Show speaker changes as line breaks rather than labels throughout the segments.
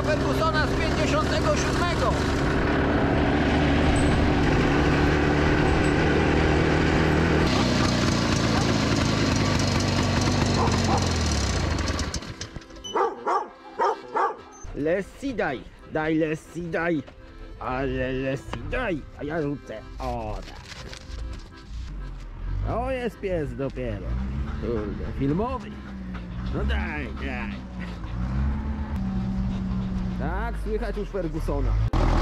Fergusona z 57. Lessi daj, daj lessi daj, ale lessi daj, a ja rzucę, o tak. To jest pies dopiero, kurde, filmowy, no daj, daj. Tak, słychać już Fergusona.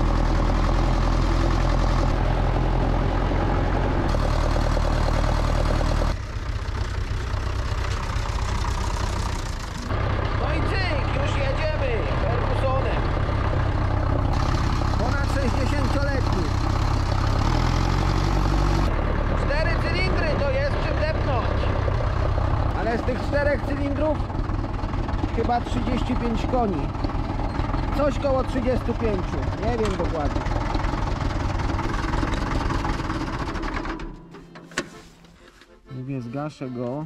No i cyk, już jedziemy Fergusonem. Ponad 60-letni. 4 cylindry to jest czym depnąć. Ale z tych 4 cylindrów chyba 35 koni. Coś koło 35, nie wiem dokładnie. Mówię, zgaszę go.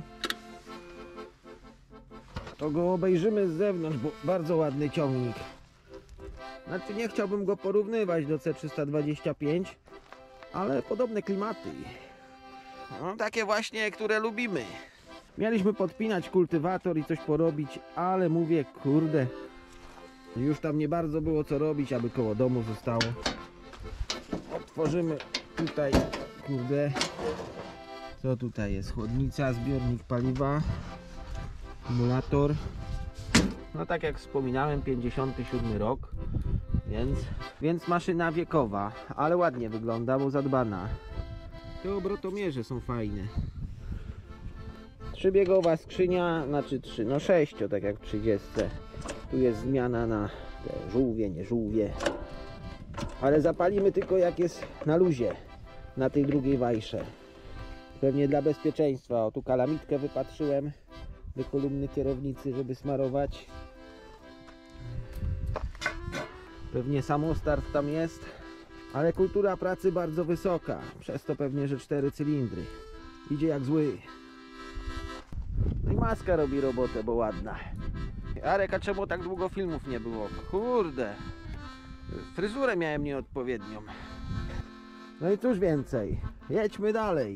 To go obejrzymy z zewnątrz, bo bardzo ładny ciągnik. Znaczy nie chciałbym go porównywać do C325, ale podobne klimaty. No, takie właśnie, które lubimy. Mieliśmy podpinać kultywator i coś porobić, ale mówię, kurde, już tam nie bardzo było co robić, aby koło domu zostało. Otworzymy tutaj, kurde, co tutaj jest? Chłodnica, zbiornik paliwa, akumulator. No tak jak wspominałem, 57 rok, więc maszyna wiekowa, ale ładnie wygląda, bo zadbana. Te obrotomierze są fajne. 3-biegowa skrzynia, znaczy 3, no 6, tak jak w 30. Tu jest zmiana na te żółwie, nie żółwie. Ale zapalimy tylko jak jest na luzie, na tej drugiej wajsze. Pewnie dla bezpieczeństwa. O, tu kalamitkę wypatrzyłem do kolumny kierownicy, żeby smarować. Pewnie samostart tam jest, ale kultura pracy bardzo wysoka. Przez to pewnie, że 4 cylindry. Idzie jak zły. No i maska robi robotę, bo ładna. Jarek, a czemu tak długo filmów nie było? Kurde, fryzurę miałem nieodpowiednią. No i cóż więcej, jedźmy dalej.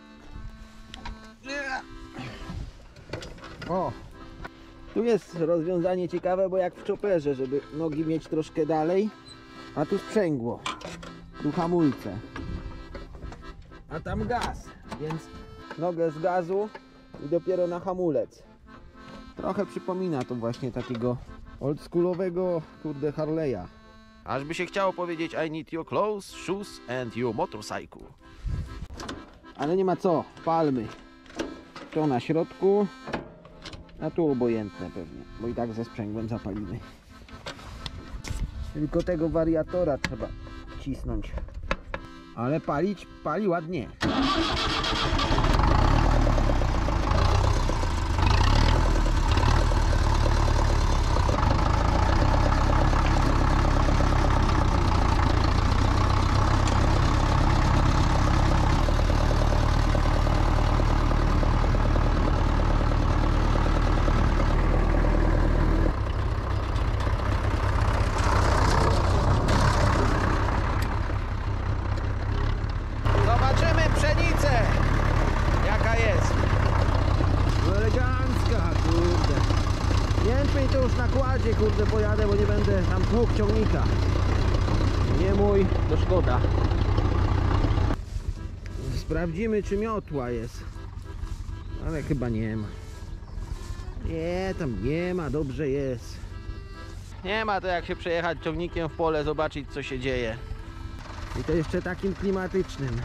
O, tu jest rozwiązanie ciekawe, bo jak w chopperze, żeby nogi mieć troszkę dalej, a tu sprzęgło, tu hamulce, a tam gaz, więc nogę z gazu i dopiero na hamulec. Trochę przypomina to właśnie takiego oldschoolowego, kurde, Harley'a. Aż by się chciało powiedzieć I need your clothes, shoes and your motorcycle. Ale nie ma co, palmy. To na środku, a tu obojętne pewnie, bo i tak ze sprzęgłem zapalimy. Tylko tego wariatora trzeba cisnąć. Ale pali ładnie. Kurde, pojadę, bo nie będę tam tłuk ciągnika. Nie mój, to szkoda. Sprawdzimy, czy miotła jest. Ale chyba nie ma. Nie, tam nie ma, dobrze jest. Nie ma to jak się przejechać ciągnikiem w pole, zobaczyć co się dzieje. I to jeszcze takim klimatycznym.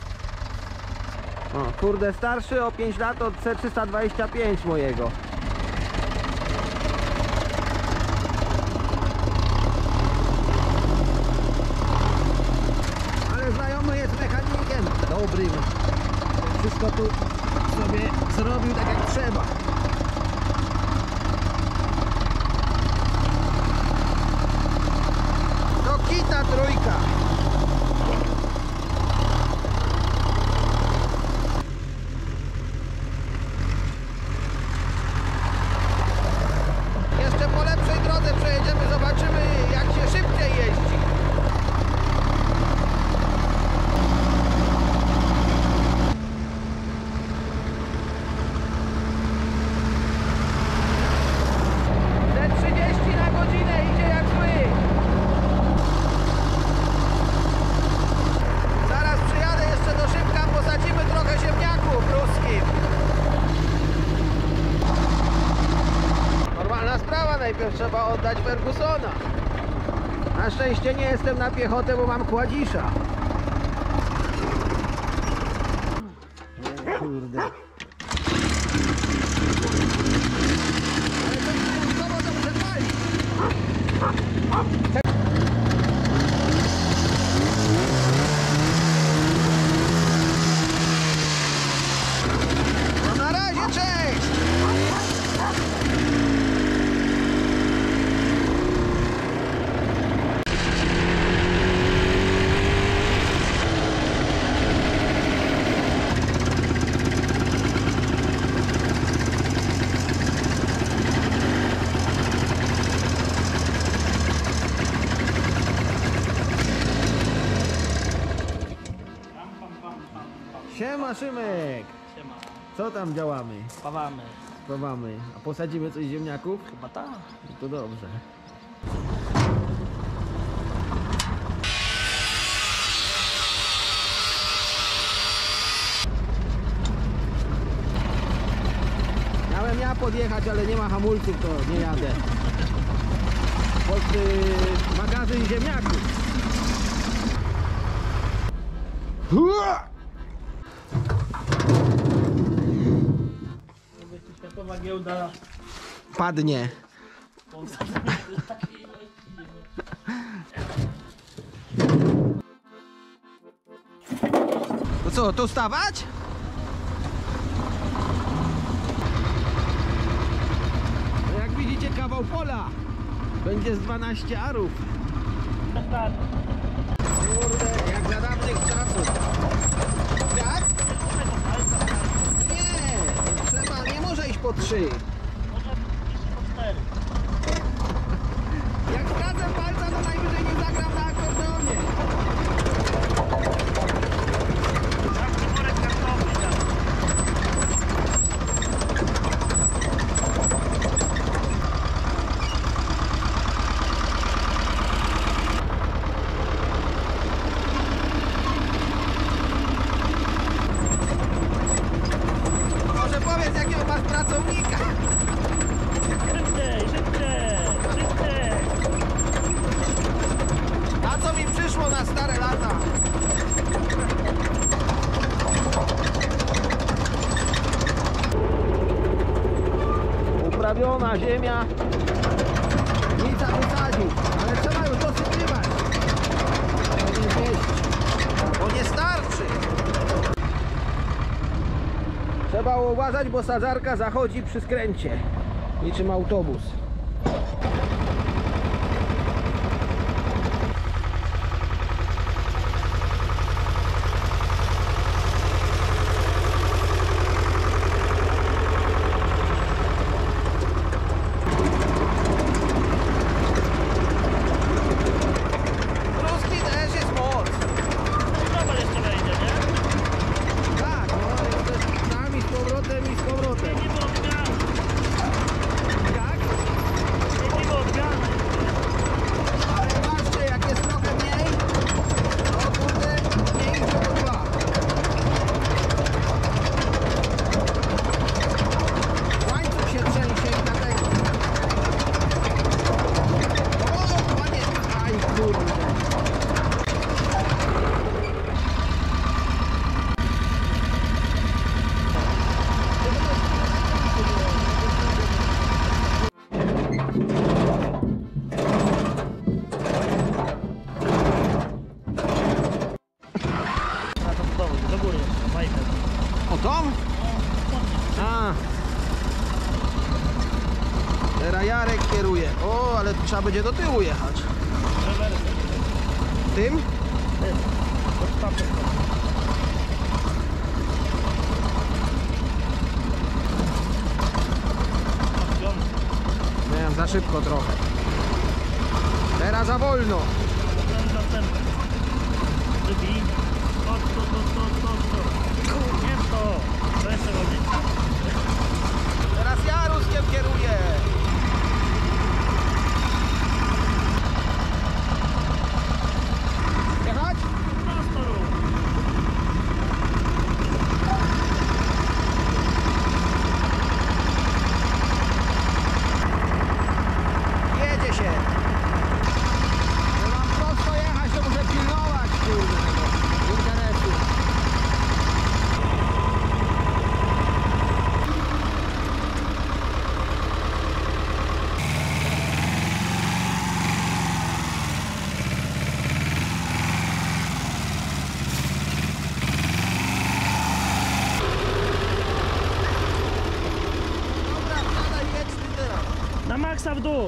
O, kurde, starszy o 5 lat od C325 mojego. Dobrym. Wszystko tu sobie zrobił tak jak trzeba. To kita trójka. Jeszcze po lepszej drodze przejedziemy, zobaczymy trzeba oddać Fergusona. Na szczęście nie jestem na piechotę, bo mam kładzisza. Kurde. Ale to wyjątkowo dobrze pali. No na razie, cześć! Siema Szymek!
Siema.
Co tam działamy?
Spawamy.
Spawamy. A posadzimy coś ziemniaków?
Chyba tak.
No to dobrze. Miałem ja podjechać, ale nie ma hamulców, to nie jadę. Pod magazyn ziemniaków.
Jakby światowa giełda
Padnie.
po wsadzeniu takiej ilości.
To co, tu stawać? No jak widzicie, kawał pola. Będzie z 12 arów.
Tak.
Kurde, jak za dawnych czasów. Jak? Nie, trzeba, nie może iść po 3.
Może iść po 4.
Jak wsadzę palca, to najwyżej nie zagram na akordeonie.
Tak, nie worek kartofli tam.
Może powiedz, jakiego masz pracownika.
Szybciej, szybciej, szybciej.
A co mi przyszło na stare lata? Uprawiona ziemia. Nic wysadził, ale trzeba ją dosypywać. To nie zmieści, bo nie starczy. Trzeba uważać, bo sadzarka zachodzi przy skręcie. Niczym autobus. Ruski też jest moc.
Dobra, jeszcze wejdzie, nie?
Tak, no jest z nami, z powrotem i z powrotem.
Nie było odmiany.
Jak?
Nie było odmiany.
Ale patrzcie, jak jest trochę mniej, to kurde, nie idzie do 2. Łańcuch się trzęsie i dlatego. O, panie, aj kurde.
Na to do góry jeszcze, fajkę.
O tom? A. Teraz Jarek kieruje. O, ale tu trzeba będzie do tyłu jechać.
Rewersy.
Tym?
Odstawkę.
Miałem za szybko trochę. Teraz za wolno.
Następny. Drugi. To. Nie to. To jeszcze robić.
Teraz ja Ruskiem kieruję. Jechać?
Prosto rób. maksa w dół.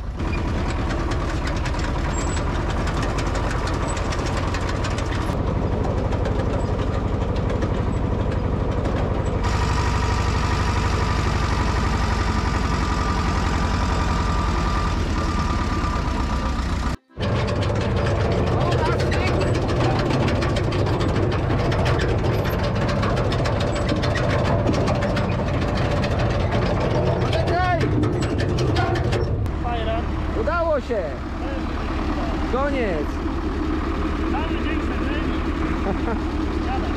Fajran.
Udało się! Koniec!
Cały dzień seryjni. Siadaj.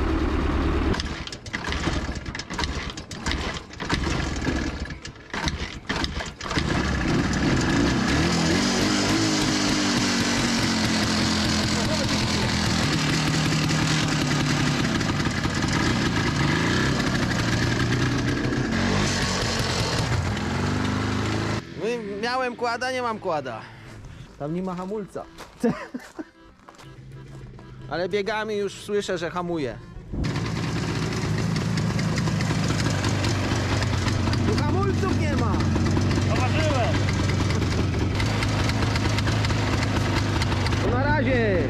Miałem kłada, nie mam kłada. Tam nie ma hamulca. Ale biegami już słyszę, że hamuje. Tu hamulców nie ma!
Zobaczyłem.
To na razie!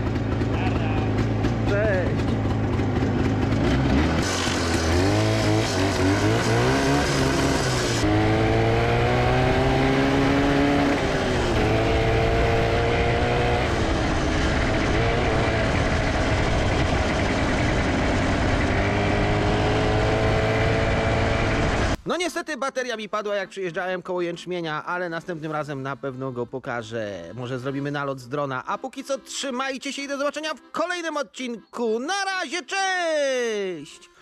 Cześć! No niestety bateria mi padła, jak przyjeżdżałem koło jęczmienia, ale następnym razem na pewno go pokażę. Może zrobimy nalot z drona, a póki co trzymajcie się i do zobaczenia w kolejnym odcinku. Na razie, cześć!